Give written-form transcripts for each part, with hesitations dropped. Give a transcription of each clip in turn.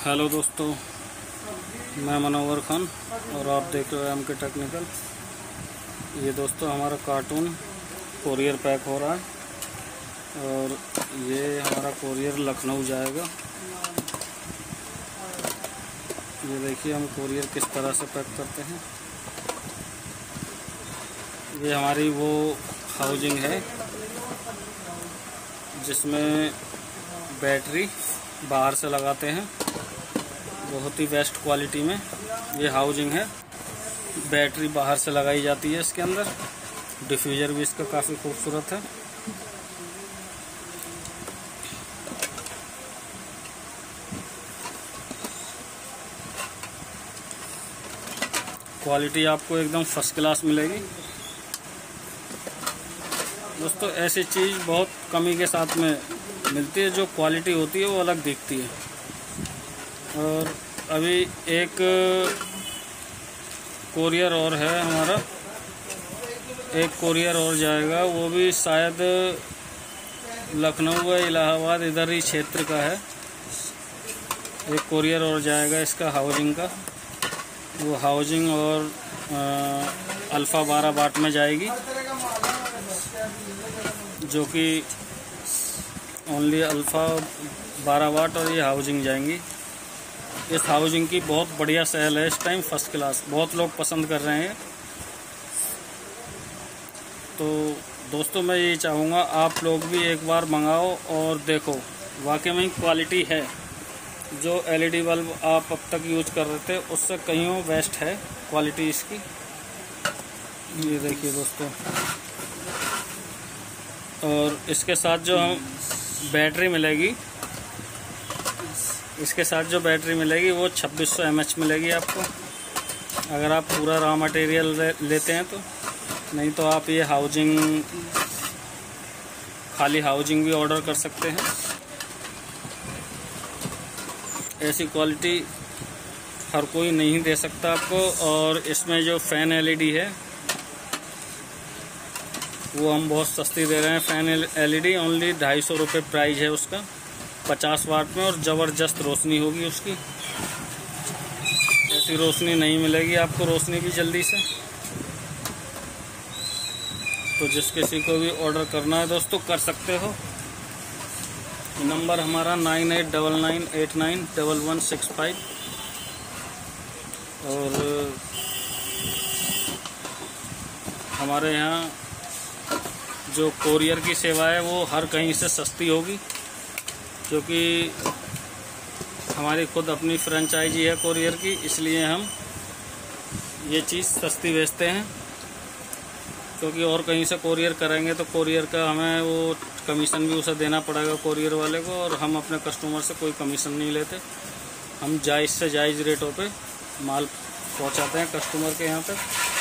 Hello दोस्तों, मैं manoeuvre Khan और आप देख रहे हो MK टेक्निकल। ये दोस्तों हमारा कार्टून कोरियर पैक हो रहा है और ये हमारा कोरियर लखनऊ जाएगा। ये देखिए हम कोरियर किस तरह से पैक करते हैं। ये हमारी वो हाउजिंग है जिसमें बैटरी बाहर से लगाते हैं। बहुत ही बेस्ट क्वालिटी में ये हाउजिंग है। बैटरी बाहर से लगाई जाती है इसके अंदर। डिफ्यूज़र भी इसका काफ़ी खूबसूरत है। क्वालिटी आपको एकदम फर्स्ट क्लास मिलेगी दोस्तों। ऐसी चीज़ बहुत कमी के साथ में मिलती है। जो क्वालिटी होती है वो अलग दिखती है। और अभी एक कोरियर और है हमारा, एक कोरियर और जाएगा। वो भी शायद लखनऊ या इलाहाबाद इधर ही क्षेत्र का है। एक कोरियर और जाएगा इसका हाउजिंग का। वो हाउजिंग और अल्फ़ा 12 वाट में जाएगी, जो कि ओनली अल्फ़ा 12 वाट और ये हाउजिंग जाएंगी। इस हाउजिंग की बहुत बढ़िया सेल है इस टाइम, फर्स्ट क्लास। बहुत लोग पसंद कर रहे हैं। तो दोस्तों मैं ये चाहूँगा आप लोग भी एक बार मंगाओ और देखो, वाकई में क्वालिटी है। जो LED बल्ब आप अब तक यूज कर रहे थे उससे कहीं बेस्ट है क्वालिटी इसकी। ये देखिए दोस्तों। और इसके साथ जो हम बैटरी मिलेगी, इसके साथ जो बैटरी मिलेगी वो 2600 mAh मिलेगी आपको, अगर आप पूरा रॉ मटेरियल लेते हैं तो। नहीं तो आप ये हाउजिंग, खाली हाउजिंग भी ऑर्डर कर सकते हैं। ऐसी क्वालिटी हर कोई नहीं दे सकता आपको। और इसमें जो फ़ैन LED है वो हम बहुत सस्ती दे रहे हैं। फ़ैन LED ओनली 250 रुपये प्राइस है उसका, 50 वाट में। और ज़बरदस्त रोशनी होगी उसकी। ऐसी रोशनी नहीं मिलेगी आपको, रोशनी भी जल्दी से। तो जिस किसी को भी ऑर्डर करना है दोस्तों कर सकते हो। नंबर हमारा 9899891165। और हमारे यहाँ जो कोरियर की सेवा है वो हर कहीं से सस्ती होगी, क्योंकि हमारी खुद अपनी फ्रेंचाइजी है कोरियर की। इसलिए हम ये चीज़ सस्ती बेचते हैं। क्योंकि और कहीं से कोरियर करेंगे तो कोरियर का हमें वो कमीशन भी उसे देना पड़ेगा कोरियर वाले को। और हम अपने कस्टमर से कोई कमीशन नहीं लेते। हम जायज़ से जायज़ रेटों पे माल पहुंचाते हैं कस्टमर के यहाँ तक।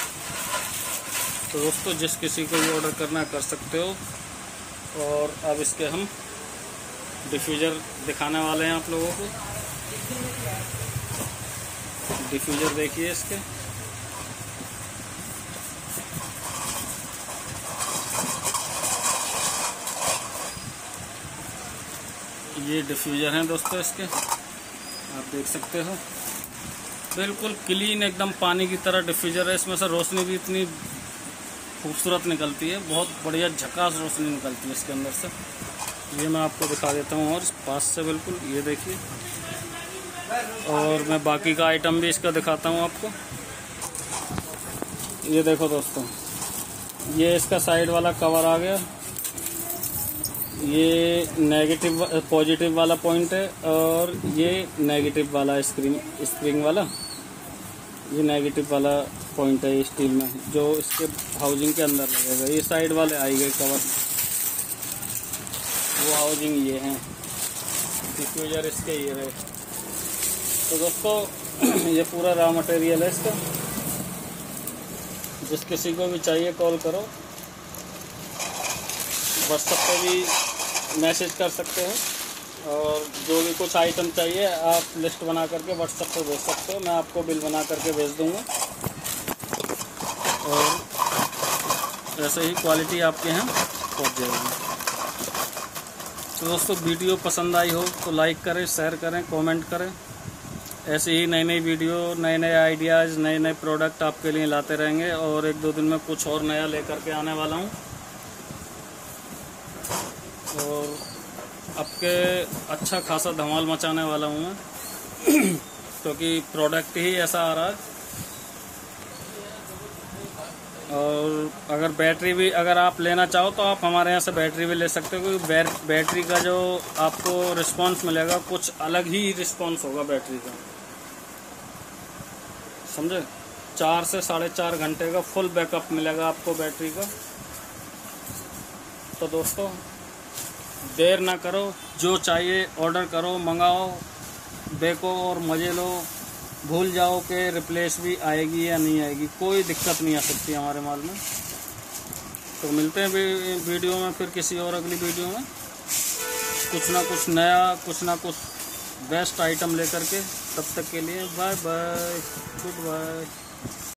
तो दोस्तों जिस किसी को भी ऑर्डर करना कर सकते हो। और अब इसके हम डिफ्यूज़र दिखाने वाले हैं आप लोगों को। डिफ्यूज़र देखिए इसके। ये डिफ्यूज़र हैं दोस्तों इसके, आप देख सकते हो। बिल्कुल क्लीन, एकदम पानी की तरह डिफ्यूज़र है। इसमें से रोशनी भी इतनी खूबसूरत निकलती है, बहुत बढ़िया झकास रोशनी निकलती है इसके अंदर से। ये मैं आपको दिखा देता हूँ और पास से बिल्कुल, ये देखिए। और मैं बाकी का आइटम भी इसका दिखाता हूँ आपको। ये देखो दोस्तों, ये इसका साइड वाला कवर आ गया। ये नेगेटिव पॉजिटिव वाला पॉइंट है और ये नेगेटिव वाला स्प्रिंग वाला, ये नेगेटिव वाला पॉइंट है स्टील में, जो इसके हाउजिंग के अंदर लगेगा। ये साइड वाले आई गए कवर, वो हाउजिंग ये हैं। डिफ्यूज़र इसके ये रहे। तो दोस्तों ये पूरा रॉ मटेरियल है इसका। जिस किसी को भी चाहिए कॉल करो, व्हाट्सएप पे भी मैसेज कर सकते हो। और जो भी कुछ आइटम चाहिए आप लिस्ट बना करके व्हाट्सएप पे भेज सकते हो। मैं आपको बिल बना करके भेज दूँगा। और ऐसे ही क्वालिटी आपके यहाँ पहुँच जाएगी। तो दोस्तों वीडियो पसंद आई हो तो लाइक करें, शेयर करें, कमेंट करें। ऐसे ही नई नई वीडियो, नए नए आइडियाज़, नए नए प्रोडक्ट आपके लिए लाते रहेंगे। और 1-2 दिन में कुछ और नया लेकर के आने वाला हूँ। और आपके अच्छा खासा धमाल मचाने वाला हूँ मैं क्योंकि प्रोडक्ट ही ऐसा आ रहा है। और अगर बैटरी भी अगर आप लेना चाहो तो आप हमारे यहाँ से बैटरी भी ले सकते हो, क्योंकि बैटरी का जो आपको रिस्पांस मिलेगा कुछ अलग ही रिस्पांस होगा बैटरी का, समझे। 4 से 4.5 घंटे का फुल बैकअप मिलेगा आपको बैटरी का। तो दोस्तों देर ना करो, जो चाहिए ऑर्डर करो, मंगाओ, देखो और मज़े लो। भूल जाओ कि रिप्लेस भी आएगी या नहीं आएगी, कोई दिक्कत नहीं आ सकती हमारे माल में। तो मिलते हैं वीडियो में फिर किसी और अगली वीडियो में, कुछ ना कुछ नया, कुछ ना कुछ बेस्ट आइटम लेकर के। तब तक के लिए बाय बाय, गुड बाय।